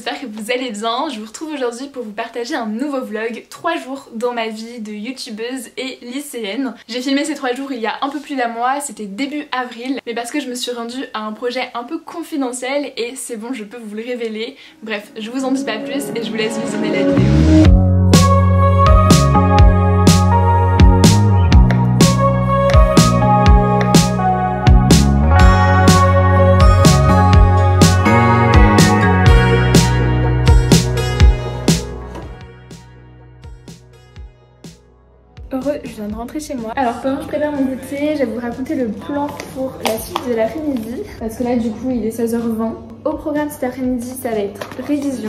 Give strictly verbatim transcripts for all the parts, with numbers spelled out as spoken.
j'espère que vous allez bien. Je vous retrouve aujourd'hui pour vous partager un nouveau vlog, trois jours dans ma vie de youtubeuse et lycéenne. J'ai filmé ces trois jours il y a un peu plus d'un mois, c'était début avril, mais parce que je me suis rendue à un projet un peu confidentiel et c'est bon, je peux vous le révéler. Bref, je vous en dis pas plus et je vous laisse visionner la vidéo. Heureux, je viens de rentrer chez moi. Alors pendant que je prépare mon goûter, je vais vous raconter le plan pour la suite de l'après-midi. Parce que là du coup il est seize heures vingt. Au programme cet après-midi ça va être révision.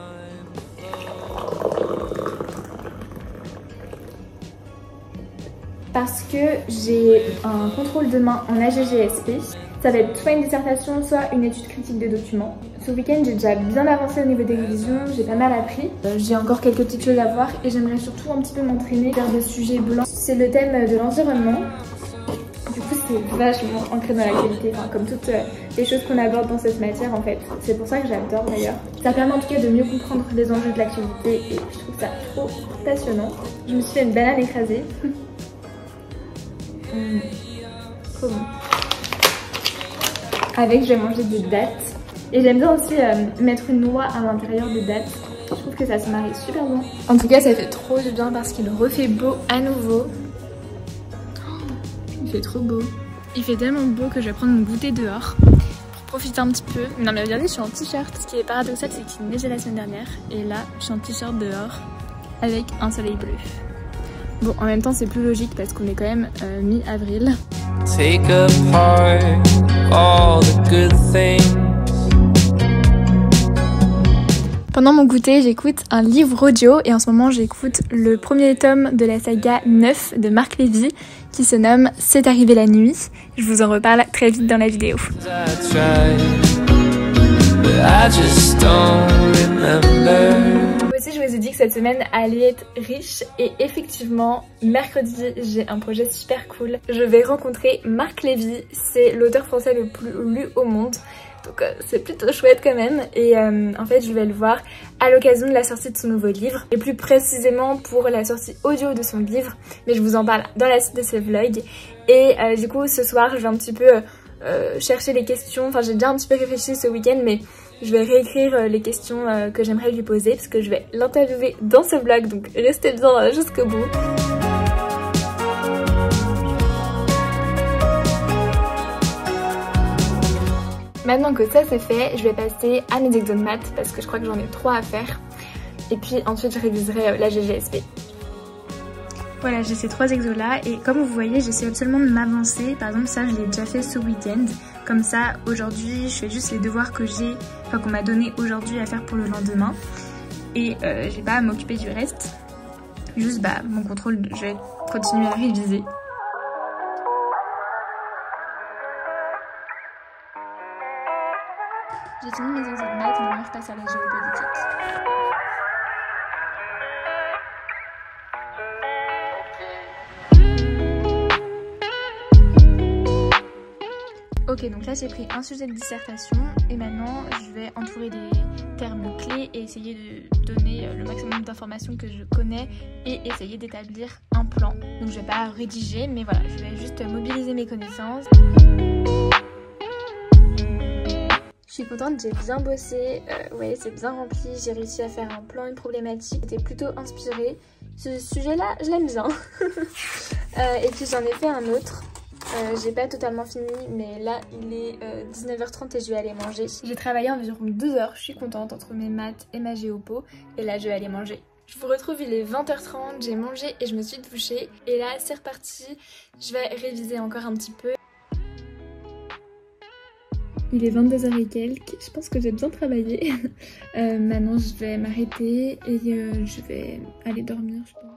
Parce que j'ai un contrôle demain en A G G S P. Ça va être soit une dissertation, soit une étude critique de documents. Ce week-end, j'ai déjà bien avancé au niveau des révisions, j'ai pas mal appris. Euh, j'ai encore quelques petites choses à voir et j'aimerais surtout un petit peu m'entraîner vers des sujets blancs. C'est le thème de l'environnement. Du coup, c'est vachement ancré dans l'actualité, enfin, comme toutes euh, les choses qu'on aborde dans cette matière en fait. C'est pour ça que j'adore d'ailleurs. Ça permet en tout cas de mieux comprendre les enjeux de l'actualité et je trouve ça trop passionnant. Je me suis fait une banane écrasée. mmh. Trop bon. Avec, je vais manger des dattes. Et j'aime bien aussi euh, mettre une noix à l'intérieur des dattes. Je trouve que ça se marie super bien. En tout cas, ça fait trop du bien parce qu'il refait beau à nouveau. Oh, il fait trop beau. Il fait tellement beau que je vais prendre mon goûter dehors pour profiter un petit peu. Non mais regardez, je suis en t-shirt. Ce qui est paradoxal, c'est qu'il neigeait la semaine dernière. Et là, je suis en t-shirt dehors avec un soleil bleu. Bon, en même temps, c'est plus logique parce qu'on est quand même euh, mi-avril. Take apart all the good things. Pendant mon goûter, j'écoute un livre audio et en ce moment j'écoute le premier tome de la saga neuf de Marc Lévy qui se nomme C'est arrivé la nuit. Je vous en reparle très vite dans la vidéo. Aussi, je vous ai dit que cette semaine allait être riche et effectivement, mercredi, j'ai un projet super cool. Je vais rencontrer Marc Lévy, c'est l'auteur français le plus lu au monde. Donc euh, c'est plutôt chouette quand même et euh, en fait je vais le voir à l'occasion de la sortie de son nouveau livre et plus précisément pour la sortie audio de son livre, mais je vous en parle dans la suite de ce vlog. Et euh, du coup ce soir je vais un petit peu euh, chercher les questions, enfin j'ai déjà un petit peu réfléchi ce week-end mais je vais réécrire euh, les questions euh, que j'aimerais lui poser parce que je vais l'interviewer dans ce vlog, donc restez bien euh, jusqu'au bout. Maintenant que ça c'est fait, je vais passer à mes exos de maths parce que je crois que j'en ai trois à faire. Et puis ensuite je réviserai la G G S P. Voilà, j'ai ces trois exos là et comme vous voyez, j'essaie absolument de m'avancer. Par exemple, ça je l'ai déjà fait ce week-end. Comme ça, aujourd'hui, je fais juste les devoirs que j'ai, enfin qu'on m'a donné aujourd'hui à faire pour le lendemain. Et euh, j'ai pas à m'occuper du reste. Juste bah mon contrôle, je vais continuer à réviser. J'ai fini mes exos de maths, maintenant je passe à la géopolitique. Ok, donc là j'ai pris un sujet de dissertation et maintenant je vais entourer des termes clés et essayer de donner le maximum d'informations que je connais et essayer d'établir un plan. Donc je vais pas rédiger mais voilà, je vais juste mobiliser mes connaissances. Je suis contente, j'ai bien bossé, euh, ouais c'est bien rempli, j'ai réussi à faire un plan, une problématique, j'étais plutôt inspirée. Ce sujet là, je l'aime bien. euh, et puis j'en ai fait un autre, euh, j'ai pas totalement fini mais là il est euh, dix-neuf heures trente et je vais aller manger. J'ai travaillé environ deux heures, je suis contente entre mes maths et ma géopo et là je vais aller manger. Je vous retrouve, il est vingt heures trente, j'ai mangé et je me suis douchée et là c'est reparti, je vais réviser encore un petit peu. Il est vingt-deux heures et quelques, je pense que j'ai bien travaillé. euh, maintenant je vais m'arrêter et euh, je vais aller dormir je pense.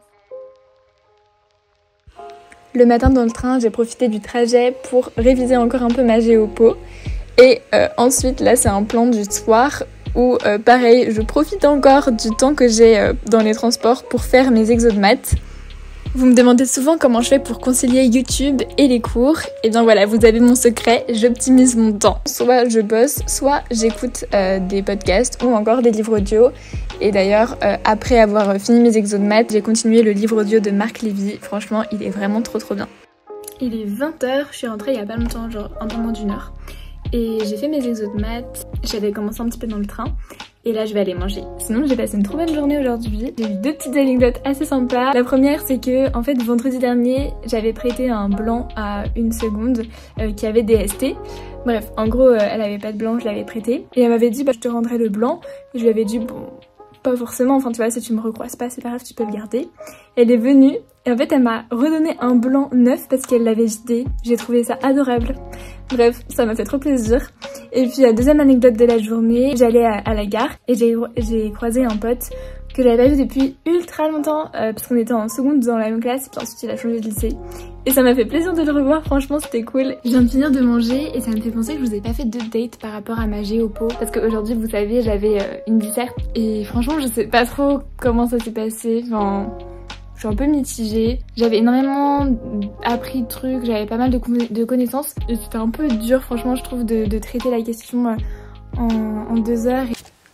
Le matin dans le train, j'ai profité du trajet pour réviser encore un peu ma géopo. Et euh, ensuite là c'est un plan du soir où euh, pareil je profite encore du temps que j'ai euh, dans les transports pour faire mes exos de maths. Vous me demandez souvent comment je fais pour concilier YouTube et les cours. Et bien voilà, vous avez mon secret, j'optimise mon temps. Soit je bosse, soit j'écoute euh, des podcasts ou encore des livres audio. Et d'ailleurs, euh, après avoir fini mes exos de maths, j'ai continué le livre audio de Marc Lévy. Franchement, il est vraiment trop trop bien. Il est vingt heures, je suis rentrée il y a pas longtemps, genre un peu moins d'une heure. Et j'ai fait mes exos de maths, j'avais commencé un petit peu dans le train. Et là je vais aller manger. Sinon j'ai passé une trop bonne journée aujourd'hui. J'ai eu deux petites anecdotes assez sympas. La première c'est que en fait vendredi dernier j'avais prêté un blanc à une seconde euh, qui avait des S T. Bref en gros euh, elle avait pas de blanc, je l'avais prêté. Et elle m'avait dit bah je te rendrai le blanc. Et je lui avais dit bon pas forcément, enfin tu vois si tu me recroises pas c'est pas grave tu peux le garder. Elle est venue et en fait elle m'a redonné un blanc neuf parce qu'elle l'avait vidé. J'ai trouvé ça adorable. Bref, ça m'a fait trop plaisir. Et puis la deuxième anecdote de la journée, j'allais à, à la gare et j'ai croisé un pote que j'avais pas vu depuis ultra longtemps euh, parce qu'on était en seconde dans la même classe et puis ensuite il a changé de lycée. Et ça m'a fait plaisir de le revoir, franchement c'était cool. Je viens de finir de manger et ça me fait penser que je vous ai pas fait d'update par rapport à ma géopo. Parce qu'aujourd'hui vous savez j'avais euh, une disserte et franchement je sais pas trop comment ça s'est passé. Enfin... Je suis un peu mitigée, j'avais énormément appris de trucs, j'avais pas mal de, de connaissances et c'était un peu dur franchement je trouve de, de traiter la question en, en deux heures.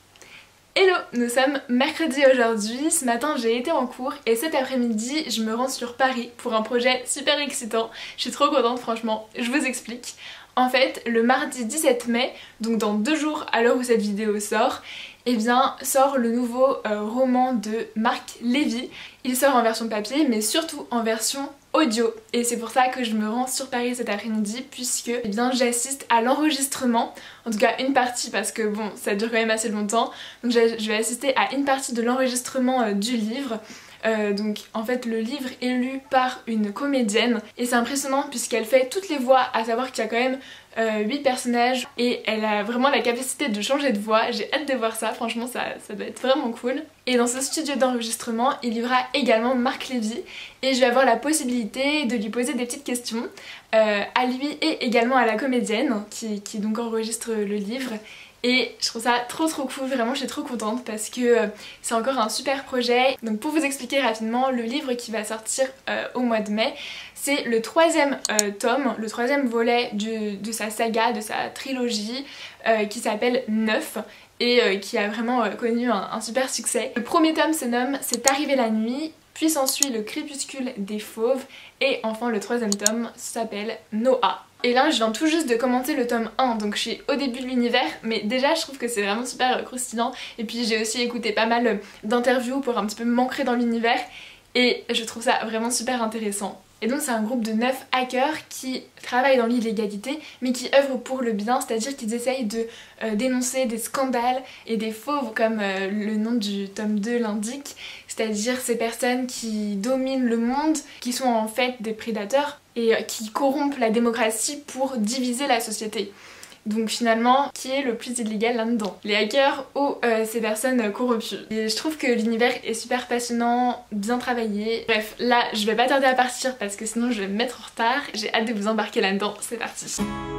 Hello, nous sommes mercredi aujourd'hui, ce matin j'ai été en cours et cet après-midi je me rends sur Paris pour un projet super excitant. Je suis trop contente franchement, je vous explique. En fait, le mardi dix-sept mai, donc dans deux jours à l'heure où cette vidéo sort, eh bien sort le nouveau euh, roman de Marc Lévy. Il sort en version papier mais surtout en version audio et c'est pour ça que je me rends sur Paris cet après-midi puisque eh bien j'assiste à l'enregistrement, en tout cas une partie parce que bon ça dure quand même assez longtemps, donc je vais assister à une partie de l'enregistrement euh, du livre. Euh, donc en fait le livre est lu par une comédienne et c'est impressionnant puisqu'elle fait toutes les voix, à savoir qu'il y a quand même euh, huit personnages et elle a vraiment la capacité de changer de voix. J'ai hâte de voir ça, franchement ça, ça doit être vraiment cool. Et dans ce studio d'enregistrement il y aura également Marc Lévy et je vais avoir la possibilité de lui poser des petites questions euh, à lui et également à la comédienne qui, qui donc enregistre le livre. Et je trouve ça trop trop cool, vraiment je suis trop contente parce que euh, c'est encore un super projet. Donc pour vous expliquer rapidement, le livre qui va sortir euh, au mois de mai, c'est le troisième euh, tome, le troisième volet du, de sa saga, de sa trilogie euh, qui s'appelle Neuf et euh, qui a vraiment euh, connu un, un super succès. Le premier tome se nomme C'est arrivé la nuit, puis s'ensuit Le crépuscule des fauves et enfin le troisième tome s'appelle Noah. Et là je viens tout juste de commencer le tome un, donc je suis au début de l'univers, mais déjà je trouve que c'est vraiment super croustillant. Et puis j'ai aussi écouté pas mal d'interviews pour un petit peu m'ancrer dans l'univers et je trouve ça vraiment super intéressant. Et donc c'est un groupe de neuf hackers qui travaillent dans l'illégalité mais qui œuvrent pour le bien, c'est-à-dire qu'ils essayent de euh, dénoncer des scandales et des fauves comme euh, le nom du tome deux l'indique, c'est-à-dire ces personnes qui dominent le monde, qui sont en fait des prédateurs et euh, qui corrompent la démocratie pour diviser la société. Donc finalement, qui est le plus illégal là-dedans? Les hackers ou euh, ces personnes corrompues? Et je trouve que l'univers est super passionnant, bien travaillé. Bref, là je vais pas tarder à partir parce que sinon je vais me mettre en retard. J'ai hâte de vous embarquer là-dedans, c'est parti.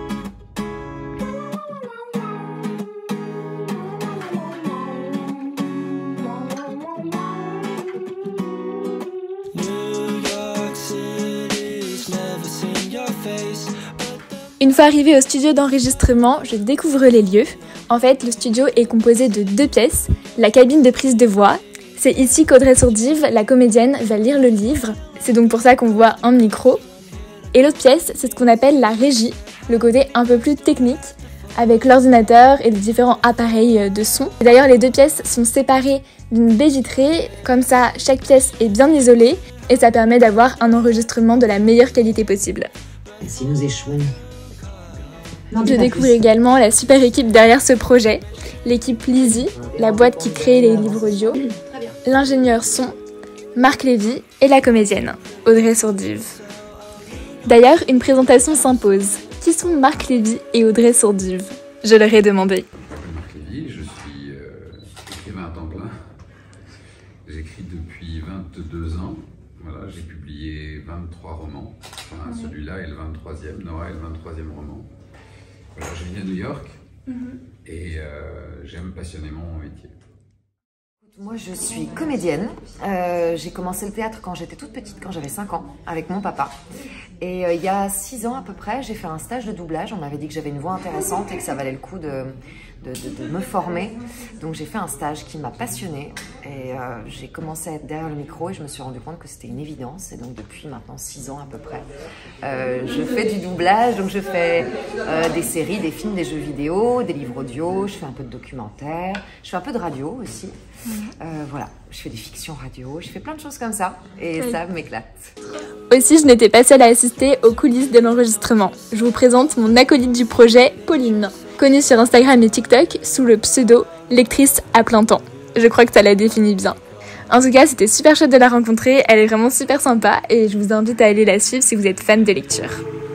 Une fois arrivée au studio d'enregistrement, je découvre les lieux. En fait, le studio est composé de deux pièces, la cabine de prise de voix. C'est ici qu'Audrey Sourdive, la comédienne, va lire le livre. C'est donc pour ça qu'on voit un micro. Et l'autre pièce, c'est ce qu'on appelle la régie, le côté un peu plus technique, avec l'ordinateur et les différents appareils de son. D'ailleurs, les deux pièces sont séparées d'une baie vitrée, comme ça chaque pièce est bien isolée et ça permet d'avoir un enregistrement de la meilleure qualité possible. Si nous échouons... Je découvre également la super équipe derrière ce projet, l'équipe Lizzy, la boîte qui crée les livres audio, l'ingénieur son, Marc Lévy et la comédienne, Audrey Sourdive. D'ailleurs, une présentation s'impose. Qui sont Marc Lévy et Audrey Sourdive? Je leur ai demandé. Marc Lévy, je suis euh, écrivain à temps plein. J'écris depuis vingt-deux ans. Voilà, j'ai publié vingt-trois romans. Enfin, mmh. Celui-là est le vingt-troisième, Noah est le vingt-troisième roman. Voilà, je vis à New York mmh. et euh, j'aime passionnément mon métier. Moi, je suis comédienne. Euh, j'ai commencé le théâtre quand j'étais toute petite, quand j'avais cinq ans, avec mon papa. Et euh, il y a six ans à peu près, j'ai fait un stage de doublage. On m'avait dit que j'avais une voix intéressante et que ça valait le coup de, de, de, de me former. Donc j'ai fait un stage qui m'a passionnée. Et euh, j'ai commencé à être derrière le micro et je me suis rendu compte que c'était une évidence. Et donc depuis maintenant six ans à peu près, euh, je fais du doublage. Donc je fais euh, des séries, des films, des jeux vidéo, des livres audio. Je fais un peu de documentaire. Je fais un peu de radio aussi. Euh, voilà, je fais des fictions radio, je fais plein de choses comme ça et oui. Ça m'éclate. Aussi, je n'étais pas seule à assister aux coulisses de l'enregistrement. Je vous présente mon acolyte du projet, Pauline, connue sur Instagram et TikTok sous le pseudo lectrice à plein temps. Je crois que ça la définit bien. En tout cas, c'était super chouette de la rencontrer, elle est vraiment super sympa et je vous invite à aller la suivre si vous êtes fan de lecture.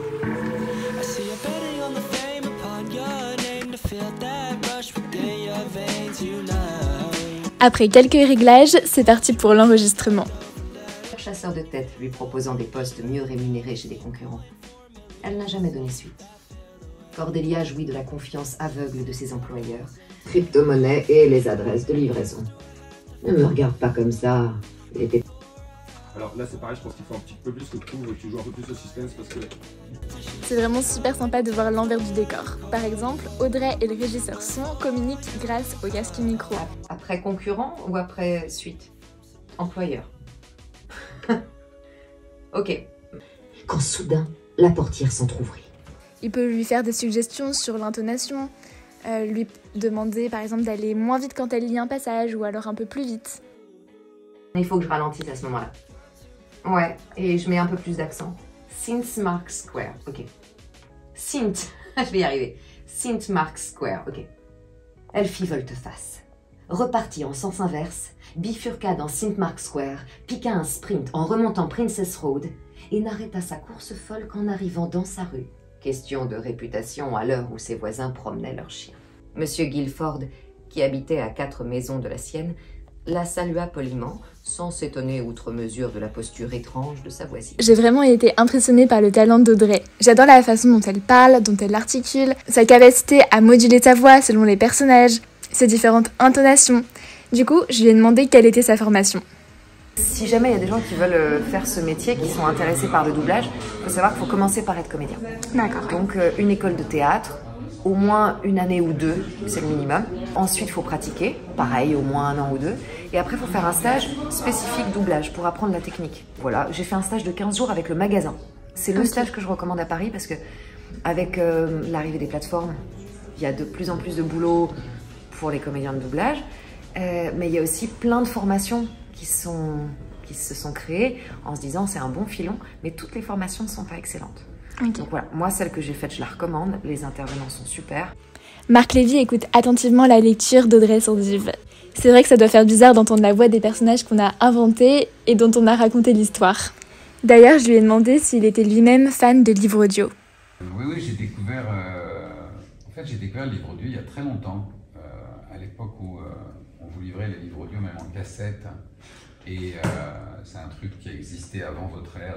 Après quelques réglages, c'est parti pour l'enregistrement. Chasseur de tête lui proposant des postes mieux rémunérés chez des concurrents. Elle n'a jamais donné suite. Cordélia jouit de la confiance aveugle de ses employeurs. Crypto-monnaie et les adresses de livraison. Ne me regarde pas comme ça. Il était... Alors là c'est pareil, je pense qu'il faut un petit peu plus que tu trouves, tu joues un peu plus au suspense parce que... C'est vraiment super sympa de voir l'envers du décor. Par exemple, Audrey et le régisseur son communiquent grâce au casque micro. Après concurrent ou après suite? Employeur. Ok. Quand soudain, la portière s'entrouvrit. Il peut lui faire des suggestions sur l'intonation, euh, lui demander par exemple d'aller moins vite quand elle lit un passage ou alors un peu plus vite. Il faut que je ralentisse à ce moment-là. Ouais, et je mets un peu plus d'accent. Saint Mark Square, ok. Saint, je vais y arriver. Saint Mark Square, ok. Elle fit volte-face, repartit en sens inverse, bifurqua dans Saint Mark Square, piqua un sprint en remontant Princess Road et n'arrêta sa course folle qu'en arrivant dans sa rue. Question de réputation à l'heure où ses voisins promenaient leurs chiens. Monsieur Guilford, qui habitait à quatre maisons de la sienne, la salua poliment, sans s'étonner outre mesure de la posture étrange de sa voisine. J'ai vraiment été impressionnée par le talent d'Audrey. J'adore la façon dont elle parle, dont elle articule, sa capacité à moduler sa voix selon les personnages, ses différentes intonations. Du coup, je lui ai demandé quelle était sa formation. Si jamais il y a des gens qui veulent faire ce métier, qui sont intéressés par le doublage, il faut savoir qu'il faut commencer par être comédien. D'accord. Donc euh, une école de théâtre, au moins une année ou deux, c'est le minimum. Ensuite, il faut pratiquer, pareil, au moins un an ou deux. Et après, il faut faire un stage spécifique doublage pour apprendre la technique. Voilà, j'ai fait un stage de quinze jours avec le magasin. C'est le okay. stage que je recommande à Paris parce que avec euh, l'arrivée des plateformes, il y a de plus en plus de boulot pour les comédiens de doublage. Euh, mais il y a aussi plein de formations qui, sont, qui se sont créées en se disant c'est un bon filon, mais toutes les formations ne sont pas excellentes. Okay. Donc voilà, moi celle que j'ai faite, je la recommande, les intervenants sont super. Marc Lévy écoute attentivement la lecture d'Audrey sur Div. C'est vrai que ça doit faire bizarre d'entendre la voix des personnages qu'on a inventés et dont on a raconté l'histoire. D'ailleurs, je lui ai demandé s'il était lui-même fan de livres audio. Oui, oui, j'ai découvert, euh, en fait, j'ai découvert le livre audio il y a très longtemps, euh, à l'époque où euh, on vous livrait les livres audio même en cassette. Et euh, c'est un truc qui a existé avant votre ère.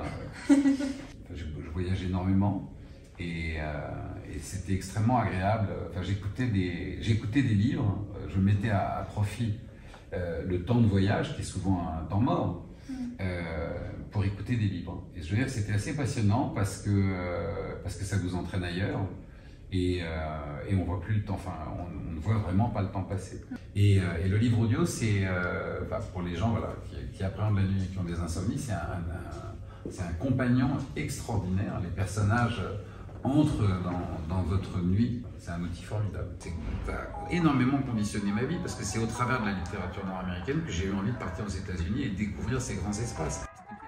Je, je voyage énormément et, euh, et c'était extrêmement agréable. Enfin, j'écoutais des, j'écoutais des livres, je mettais à, à profit euh, le temps de voyage, qui est souvent un temps mort, euh, pour écouter des livres. Et je veux dire que c'était assez passionnant parce que, euh, parce que ça vous entraîne ailleurs. Et, euh, et on voit plus le temps, enfin, on, on ne voit vraiment pas le temps passer. Et, euh, et le livre audio, c'est, euh, bah, pour les gens voilà, qui, qui appréhendent la nuit, qui ont des insomnies, c'est un, un, c'est un compagnon extraordinaire. Les personnages entrent dans, dans votre nuit. C'est un outil formidable. Ça a énormément conditionné ma vie parce que c'est au travers de la littérature nord-américaine que j'ai eu envie de partir aux États-Unis et de découvrir ces grands espaces.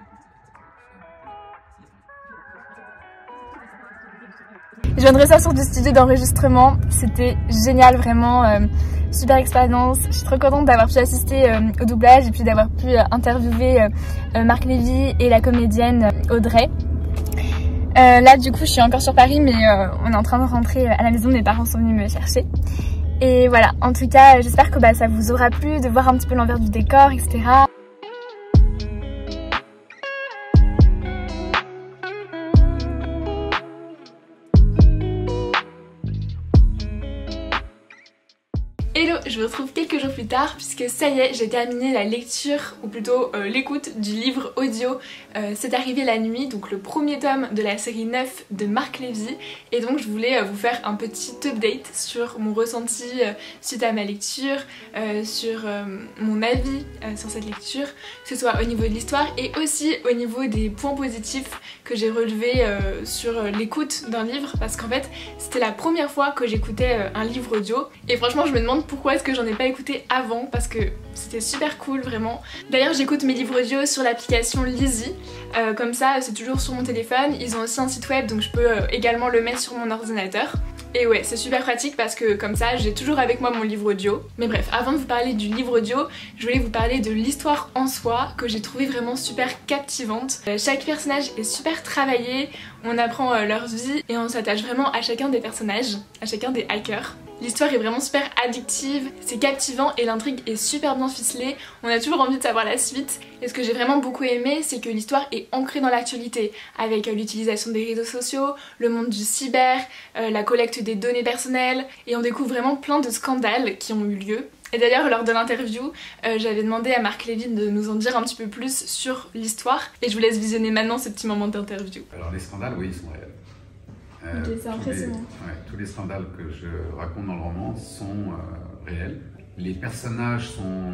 Je viens de ressortir du studio d'enregistrement, c'était génial, vraiment, euh, super expérience. Je suis trop contente d'avoir pu assister euh, au doublage et puis d'avoir pu euh, interviewer euh, euh, Marc Lévy et la comédienne euh, Audrey. Euh, là du coup je suis encore sur Paris mais euh, on est en train de rentrer à la maison, mes parents sont venus me chercher. Et voilà, en tout cas j'espère que bah, ça vous aura plu de voir un petit peu l'envers du décor, et cetera. Hello, je vous retrouve quelques jours plus tard puisque ça y est, j'ai terminé la lecture, ou plutôt euh, l'écoute du livre audio. Euh, c'est arrivé la nuit, donc le premier tome de la série neuf de Marc Lévy, et donc je voulais euh, vous faire un petit update sur mon ressenti euh, suite à ma lecture, euh, sur euh, mon avis euh, sur cette lecture, que ce soit au niveau de l'histoire et aussi au niveau des points positifs que j'ai relevés euh, sur l'écoute d'un livre, parce qu'en fait c'était la première fois que j'écoutais euh, un livre audio, et franchement je me demande pourquoi est-ce que j'en ai pas écouté avant, parce que c'était super cool vraiment. D'ailleurs j'écoute mes livres audio sur l'application Lizzy, euh, comme ça c'est toujours sur mon téléphone. Ils ont aussi un site web donc je peux euh, également le mettre sur mon ordinateur. Et ouais, c'est super pratique parce que comme ça j'ai toujours avec moi mon livre audio. Mais bref, avant de vous parler du livre audio, je voulais vous parler de l'histoire en soi que j'ai trouvé vraiment super captivante. Euh, chaque personnage est super travaillé, on apprend euh, leur vie et on s'attache vraiment à chacun des personnages, à chacun des hackers. L'histoire est vraiment super addictive, c'est captivant et l'intrigue est super bien ficelée, on a toujours envie de savoir la suite. Et ce que j'ai vraiment beaucoup aimé, c'est que l'histoire est ancrée dans l'actualité, avec euh, l'utilisation des réseaux sociaux, le monde du cyber, euh, la collecte des données personnelles, et on découvre vraiment plein de scandales qui ont eu lieu. Et d'ailleurs lors de l'interview, euh, j'avais demandé à Marc Lévy de nous en dire un petit peu plus sur l'histoire, et je vous laisse visionner maintenant ce petit moment d'interview. Alors les scandales, oui, ils sont réels. Euh, ok, c'est impressionnant. Les, ouais, tous les scandales que je raconte dans le roman sont euh, réels. Les personnages sont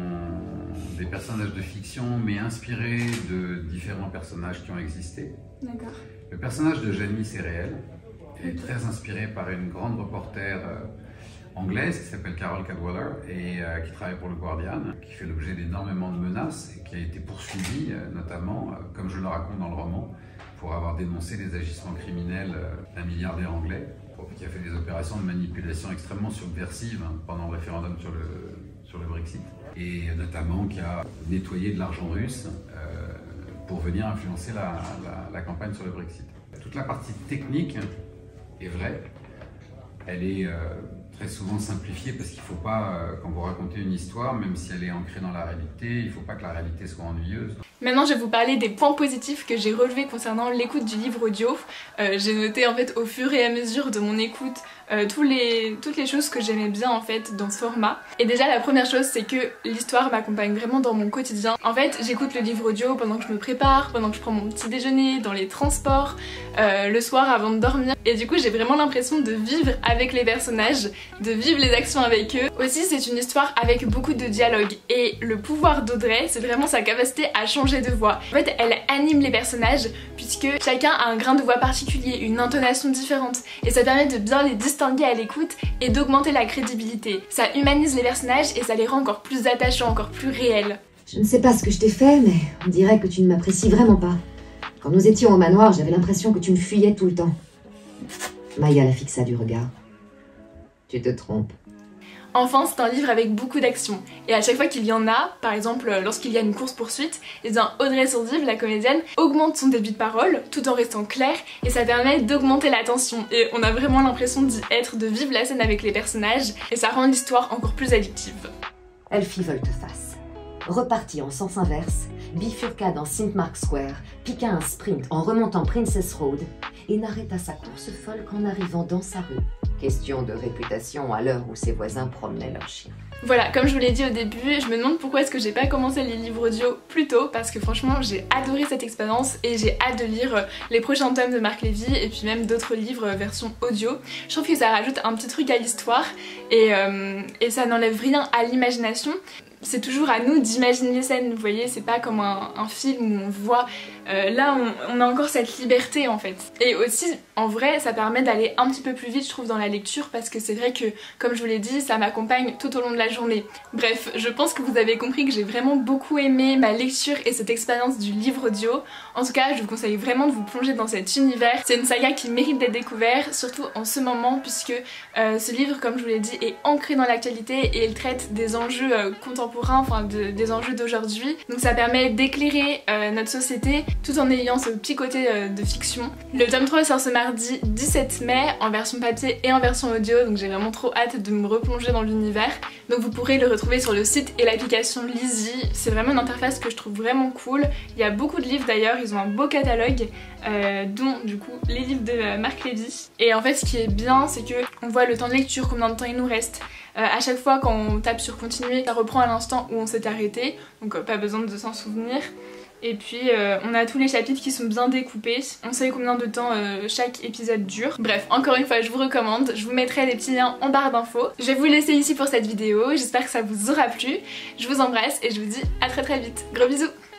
des personnages de fiction, mais inspirés de différents personnages qui ont existé. D'accord. Le personnage de Janice est réel, et est très inspiré par une grande reporter euh, anglaise qui s'appelle Carol Cadwallader et euh, qui travaille pour le Guardian, qui fait l'objet d'énormément de menaces et qui a été poursuivie, euh, notamment, euh, comme je le raconte dans le roman, pour avoir dénoncé les agissements criminels d'un milliardaire anglais, qui a fait des opérations de manipulation extrêmement subversives pendant le référendum sur le, sur le Brexit, et notamment qui a nettoyé de l'argent russe euh, pour venir influencer la, la, la campagne sur le Brexit. Toute la partie technique est vraie, elle est euh, très souvent simplifiée parce qu'il ne faut pas, euh, quand vous racontez une histoire, même si elle est ancrée dans la réalité, il ne faut pas que la réalité soit ennuyeuse. Maintenant je vais vous parler des points positifs que j'ai relevés concernant l'écoute du livre audio. Euh, j'ai noté en fait au fur et à mesure de mon écoute euh, tous les, toutes les choses que j'aimais bien en fait dans ce format. Et déjà la première chose c'est que l'histoire m'accompagne vraiment dans mon quotidien. En fait j'écoute le livre audio pendant que je me prépare, pendant que je prends mon petit déjeuner, dans les transports, euh, le soir avant de dormir. Et du coup j'ai vraiment l'impression de vivre avec les personnages, de vivre les actions avec eux. Aussi c'est une histoire avec beaucoup de dialogue, et le pouvoir d'Audrey c'est vraiment sa capacité à changer de voix. En fait elle anime les personnages puisque chacun a un grain de voix particulier, une intonation différente, et ça permet de bien les distinguer à l'écoute et d'augmenter la crédibilité. Ça humanise les personnages et ça les rend encore plus attachants, encore plus réels. Je ne sais pas ce que je t'ai fait, mais on dirait que tu ne m'apprécies vraiment pas. Quand nous étions au manoir, j'avais l'impression que tu me fuyais tout le temps. Maya la fixa du regard. Tu te trompes. Enfin, c'est un livre avec beaucoup d'action, et à chaque fois qu'il y en a, par exemple lorsqu'il y a une course-poursuite, et bien Audrey Sourdive, la comédienne, augmente son débit de parole tout en restant claire, et ça permet d'augmenter la tension, et on a vraiment l'impression d'y être, de vivre la scène avec les personnages, et ça rend l'histoire encore plus addictive. Elle fit volte-face, repartit en sens inverse, bifurqua dans Saint Mark Square, piqua un sprint en remontant Princess Road, et n'arrêta sa course folle qu'en arrivant dans sa rue. Question de réputation à l'heure où ses voisins promenaient leurs chiens. Voilà, comme je vous l'ai dit au début, je me demande pourquoi est-ce que j'ai pas commencé les livres audio plus tôt, parce que franchement j'ai adoré cette expérience et j'ai hâte de lire les prochains tomes de Marc Lévy et puis même d'autres livres version audio. Je trouve que ça rajoute un petit truc à l'histoire et, euh, et ça n'enlève rien à l'imagination. C'est toujours à nous d'imaginer les scènes, vous voyez, c'est pas comme un, un film où on voit, euh, là on, on a encore cette liberté en fait. Et aussi, en vrai, ça permet d'aller un petit peu plus vite je trouve dans la lecture, parce que c'est vrai que, comme je vous l'ai dit, ça m'accompagne tout au long de la journée. Bref, je pense que vous avez compris que j'ai vraiment beaucoup aimé ma lecture et cette expérience du livre audio. En tout cas, je vous conseille vraiment de vous plonger dans cet univers. C'est une saga qui mérite d'être découverte, surtout en ce moment, puisque euh, ce livre, comme je vous l'ai dit, est ancré dans l'actualité et il traite des enjeux euh, contemporains, enfin de, des enjeux d'aujourd'hui. Donc ça permet d'éclairer euh, notre société tout en ayant ce petit côté euh, de fiction. Le tome trois sort ce mardi dix-sept mai en version papier et en version audio, donc j'ai vraiment trop hâte de me replonger dans l'univers. Donc vous pourrez le retrouver sur le site et l'application Lizzy. C'est vraiment une interface que je trouve vraiment cool. Il y a beaucoup de livres d'ailleurs, ils ont un beau catalogue, euh, dont du coup les livres de euh, Marc Lévy. Et en fait ce qui est bien, c'est que on voit le temps de lecture, combien de temps il nous reste. Euh, à chaque fois quand on tape sur continuer, ça reprend à l'instant où on s'est arrêté, donc euh, pas besoin de s'en souvenir. Et puis euh, on a tous les chapitres qui sont bien découpés, on sait combien de temps euh, chaque épisode dure. Bref, encore une fois je vous recommande, je vous mettrai les petits liens en barre d'infos. Je vais vous laisser ici pour cette vidéo, j'espère que ça vous aura plu. Je vous embrasse et je vous dis à très très vite. Gros bisous.